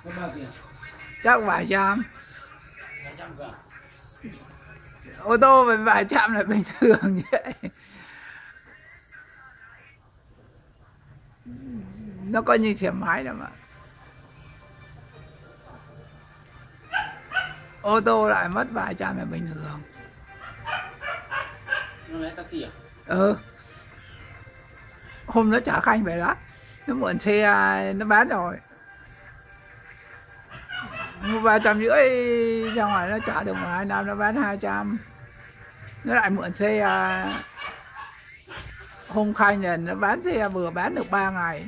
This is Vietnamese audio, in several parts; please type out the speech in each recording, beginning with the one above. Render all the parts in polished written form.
Có bao tiền? Chắc vài trăm. Vài trăm cả. Ô tô với vài trăm là bình thường vậy. Nó coi như xe máy đâu mà. Ô tô lại mất vài trăm là bình thường. Nó lấy taxi à? Ừ. Hôm nó chở Khanh về đó, nó mượn xe nó bán rồi, mua 350 ra ngoài nó trả được 2 năm nó bán 200. Nó lại mượn xe hôm Khanh là nó bán xe vừa bán được 3 ngày.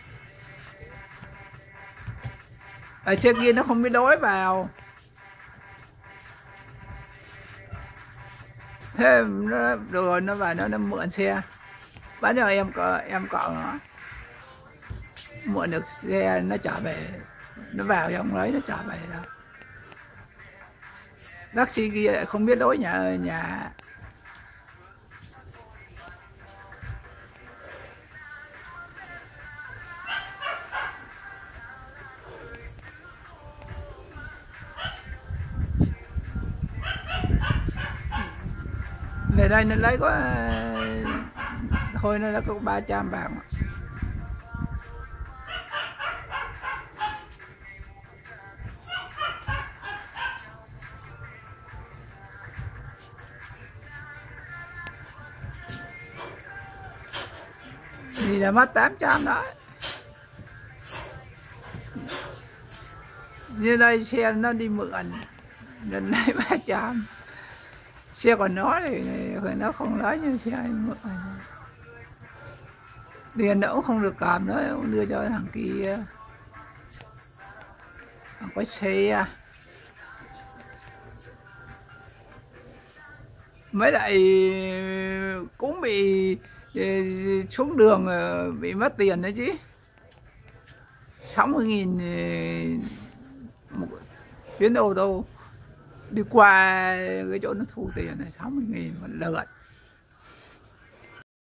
Ở trên kia nó không biết đối vào, thế nó rồi nó vào nó mượn xe bán cho em cậu nó, mượn được xe nó trở về, nó vào trong lấy nó trở về đó. Taxi kia lại không biết đối nhà. Về đây nó lấy có thôi nó có 300 bảng. Thì là mất 800 đó. Như đây xe nó đi mượn lần này 300. Xe còn nó thì nó không lấy, như xe mượn tiền nó cũng không được cầm, nó cũng đưa cho thằng kia, thằng có xe. Mới lại cũng bị xuống đường bị mất tiền đấy chứ. 60.000 một chuyến ô tô đi qua cái chỗ nó thu tiền này, 60.000 một lượt.